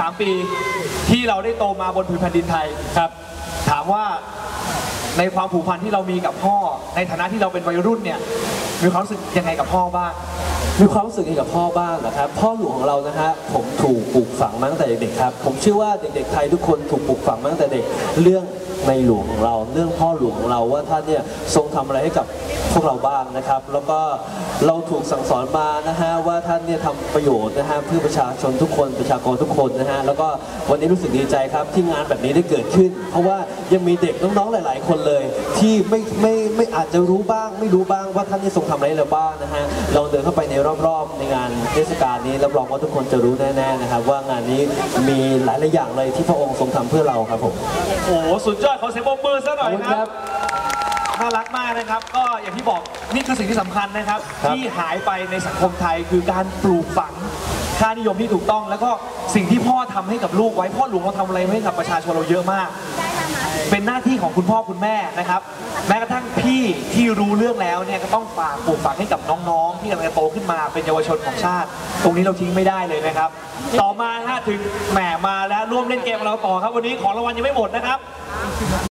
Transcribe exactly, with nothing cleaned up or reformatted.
สามปีที่เราได้โตมาบนผืนแผ่นดินไทยครับถามว่าในความผูกพันที่เรามีกับพ่อในฐานะที่เราเป็นวัยรุ่นเนี่ยมีความรู้สึกยังไงกับพ่อบ้างมีความรู้สึกยังไงกับพ่อบ้างนะครับพ่อหลวงของเรานะฮะผมถูกปลูกฝังมาตั้งแต่เด็กครับผมเชื่อว่าเด็กๆไทยทุกคนถูกปลูกฝังมาตั้งแต่เด็กเรื่องในหลวงของเราเรื่องพ่อหลวงของเราว่าท่านเนี่ยทรงทำอะไรให้กับพวกเราบ้างนะครับแล้วก็เราถูกสั่งสอนมานะฮะว่าท่านเนี่ยทำประโยชน์นะฮะเพื่อประชาชนทุกคนประชากรทุกคนนะฮะแล้วก็วันนี้รู้สึกดีใจครับที่งานแบบนี้ได้เกิดขึ้นเพราะว่ายังมีเด็กน้องๆหลายๆคนเลยที่ไม่ไม่ไม่อาจจะรู้บ้างไม่รู้บ้างว่าท่านเนี่ยทรงทำอะไรเราบ้างนะฮะลองเดินเข้าไปในรอบๆในงานเทศกาลนี้รับรองว่าทุกคนจะรู้แน่ๆนะครับว่างานนี้มีหลายๆอย่างเลยที่พระองค์ทรงทำเพื่อเราครับผมโอ้โหสุดยอดขอเสียงปรบมือซะหน่อยครับน่ารักมากนะครับก็อย่างที่บอกนี่คือสิ่งที่สำคัญนะครับที่หายไปในสังคมไทยคือการปลูกฝังค่านิยมที่ถูกต้องแล้วก็สิ่งที่พ่อทำให้กับลูกไว้พ่อหลวงเราทำอะไรให้กับประชาชนเราเยอะมากเป็นหน้าที่ของคุณพ่อคุณแม่นะครับแม้กระทั่งพี่ที่รู้เรื่องแล้วเนี่ยก็ต้องฝากปลูกฝังให้กับน้องๆที่กำลังจะโตขึ้นมาเป็นเยาวชนของชาติตรงนี้เราทิ้งไม่ได้เลยนะครับต่อมาฮะถึงแหมมาแล้วร่วมเล่นเกมกับเราต่อครับวันนี้ของรางวัลยังไม่หมดนะครับ